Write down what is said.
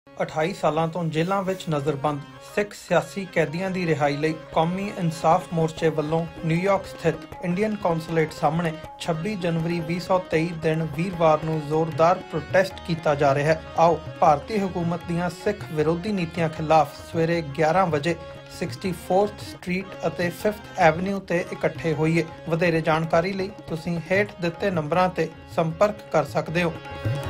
28 ਸਾਲਾਂ ਤੋਂ ਜੇਲ੍ਹਾਂ ਵਿੱਚ ਨਜ਼ਰਬੰਦ ਸਿੱਖ ਸਿਆਸੀ ਕੈਦੀਆਂ ਦੀ ਰਿਹਾਈ ਲਈ ਕੌਮੀ ਇਨਸਾਫ ਮੋਰਚੇ ਵੱਲੋਂ ਨਿਊਯਾਰਕ ਸਥਿਤ ਇੰਡੀਅਨ ਕੌਂਸੂਲੇਟ ਸਾਹਮਣੇ 26 ਜਨਵਰੀ 2023 ਦਿਨ ਵੀਰਵਾਰ ਨੂੰ ਜ਼ੋਰਦਾਰ ਪ੍ਰੋਟੈਸਟ ਕੀਤਾ ਜਾ ਰਿਹਾ ਹੈ। ਆਓ ਭਾਰਤੀ ਹਕੂਮਤ ਦੀਆਂ ਸਿੱਖ ਵਿਰੋਧੀ ਨੀਤੀਆਂ ਖਿਲਾਫ ਸਵੇਰੇ 11 ਵਜੇ 64th ਸਟਰੀਟ ਅਤੇ 5th ਐਵਨਿਊ ਤੇ ਇਕੱਠੇ ਹੋਈਏ। ਵਧੇਰੇ ਜਾਣਕਾਰੀ ਲਈ ਤੁਸੀਂ ਹੇਠ ਦਿੱਤੇ ਨੰਬਰਾਂ ਤੇ ਸੰਪਰਕ ਕਰ ਸਕਦੇ ਹੋ।